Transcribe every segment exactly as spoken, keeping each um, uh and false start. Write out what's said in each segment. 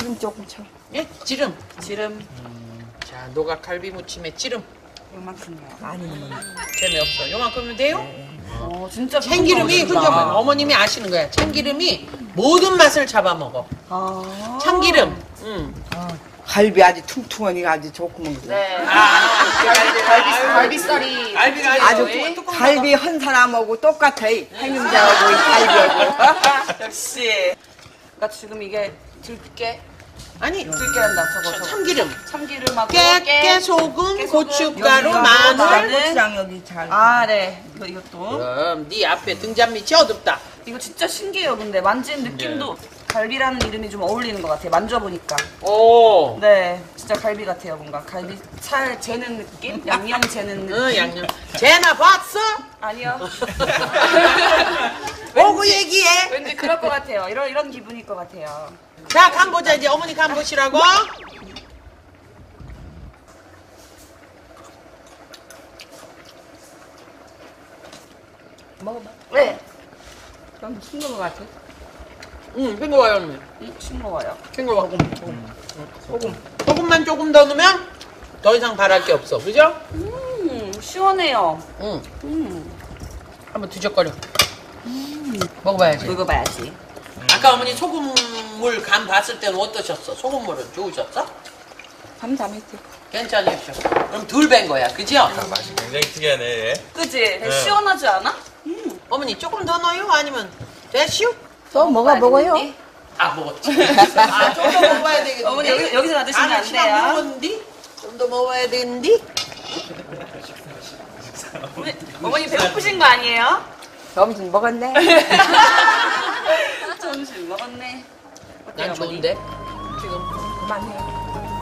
기름 조금 쳐. 예? 지름. 지름 음, 자, 노각 갈비 무침에 지름. 요만큼요. 많이 넣으면. 재미없어. 요만큼이면 돼요? 어 진짜 참기름이 흔적 어머님이 아시는 거야. 참기름이 모든 맛을 잡아먹어. 아 참기름. 응. 갈비 아주 퉁퉁하니 아주 좋고 먹는 거. 네. 아, 갈비 갈비살이 갈비가 아주 아주 뚜껑 갈비 한 사람하고 똑같아. 행님자하고 이 갈비하고. 역시. 그러니까 지금 이게 들깨 아니 들깨란다 저거 저거. 참기름. 참기름하고 깨, 깨 소금, 깨소금, 고춧가루, 여기가 마늘. 마늘. 고추장 여기 잘. 아, 네. 이거 이것도. 그럼 네 앞에 등잔 밑이 어둡다. 이거 진짜 신기해요. 근데 만지는 느낌도 갈비라는 이름이 좀 어울리는 것 같아요. 만져보니까. 오. 네, 진짜 갈비 같아요. 뭔가 갈비 살 재는 느낌, 양념 재는 느낌. 응, 양념. 쟤나 봤어? 아니요. 보고 얘기해. 왠지 그럴 것 같아요. 이런 이런 기분일 것 같아요. 자, 간 보자. 이제 어머니 간 보시라고. 먹어봐. 네. 좀 싱거운 것 같아. 응, 싱거워요, 언니. 음, 싱거워요. 싱거워. 소금. 소금. 소금. 소금만 조금 더 넣으면 더 이상 바랄 게 없어. 그죠? 음, 시원해요. 응. 음, 한번 뒤적거려. 음. 먹어봐야지. 먹어봐야지. 아까 어머니 소금물 간 봤을 때는 어떠셨어? 소금물은 좋으셨어? 담담했지. 괜찮으셨어. 그럼 덜 뺀 거야, 그죠? 아, 맛이 굉장히 특이하네. 얘. 그지? 시원하지 않아? 어머니 조금 더 넣어요? 아니면 됐슈? 또 뭐가 먹어요? 아, 먹었지. 아, 좀 더 먹어야 되겠는데. 어머니 여기, 여기서 놔두시면 안 돼요. 먹었는데? 좀 더 먹어야 되는데? 어머니, 어머니 배고프신 거 아니에요? 점심 먹었네. 점심 먹었네. 어때요, 난 어머니? 좋은데? 지금. 그만해.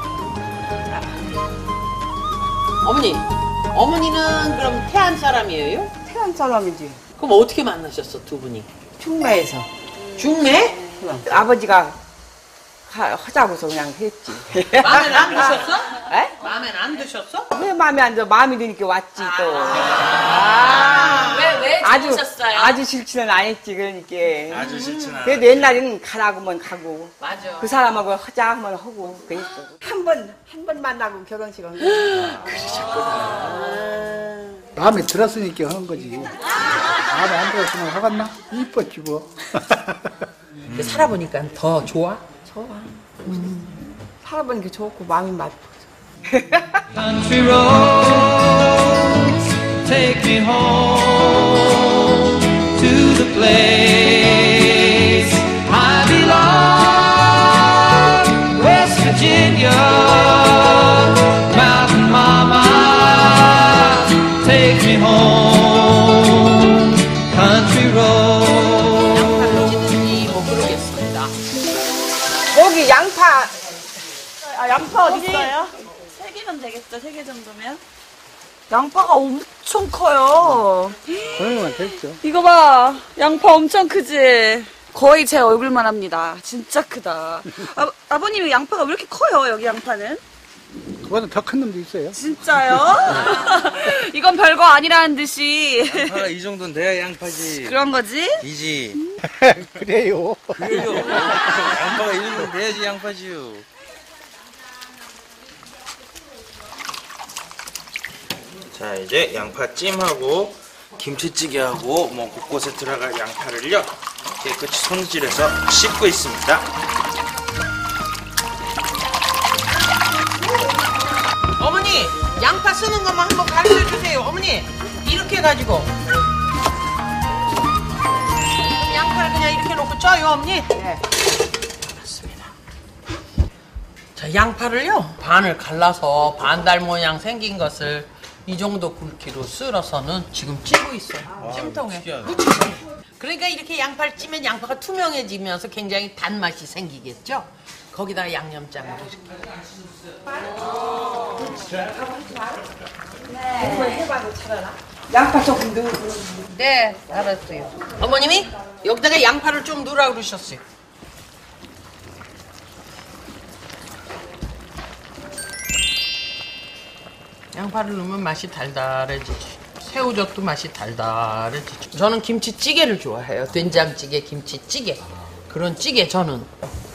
어머니, 어머니는 그럼 태안 사람이에요? 태안 사람이지. 그럼 어떻게 만나셨어, 두 분이? 충매에서. 중매? 아버지가 하, 하자고서 그냥 했지. 마음에 안 드셨어? 에? 마음에 안 드셨어? 왜 마음에 안 들어? 마음이 드니까 왔지 또. 아. 왜, 왜 아주 좋으셨어요? 아주 싫지는 않았지 그러니까. 아주 싫지는 그래도 옛날에는 가라고만 가고 맞아. 그 사람하고 하자 하면 하고 그랬어. 한 번 한 번 만나고 결혼식 한 거. 마음에 들었으니까 한 거지. 마음에 안 들었으면 하겠나? 이뻤지 뭐. 근데 살아보니까 더 좋아? 좋아. 살아보니까 좋고 마음이 맞고. Country roads take me home to the place I belong, West Virginia, Mountain Mama, take me home, country road. 양파를 찌든지 뭐 그러겠습니다. 여기 양파 아, 양파 어디 있어요? 세 개면 되겠죠? 세 개 정도면? 양파가 엄청 커요. 그러면 됐죠. 이거 봐. 양파 엄청 크지? 거의 제 얼굴만 합니다. 진짜 크다. 아, 아버님이 양파가 왜 이렇게 커요, 여기 양파는? 그보다 더 큰 놈도 있어요. 진짜요? 이건 별거 아니라는 듯이. 양파가 이 정도는 돼야 양파지. 그런 거지? 이지. 그래요. 그래요. 양파가 이 정도는 돼야지 양파지요. 자, 이제 양파찜하고 김치찌개하고 뭐 곳곳에 들어갈 양파를요 깨끗이 손질해서 씻고 있습니다. 어머니, 양파 쓰는 것만 한번 가르쳐 주세요. 어머니, 이렇게 해가지고. 양파를 그냥 이렇게 놓고 쪄요, 어머니? 네. 알았습니다. 자, 양파를요, 반을 갈라서 반달 모양 생긴 것을 이 정도 굵기로 쓸어서는 지금 찌고 있어요. 찜통에. 그러니까 이렇게 양파를 찌면 양파가 투명해지면서 굉장히 단맛이 생기겠죠? 거기다가 양념장을 이렇게. 양파 조금 넣고. 네, 알았어요. 어머님이 여기다가 양파를 좀 넣으라고 그러셨어요. 양파를 넣으면 맛이 달달해지지. 새우젓도 맛이 달달해지지. 저는 김치찌개를 좋아해요. 된장찌개, 김치찌개. 그런 찌개 저는.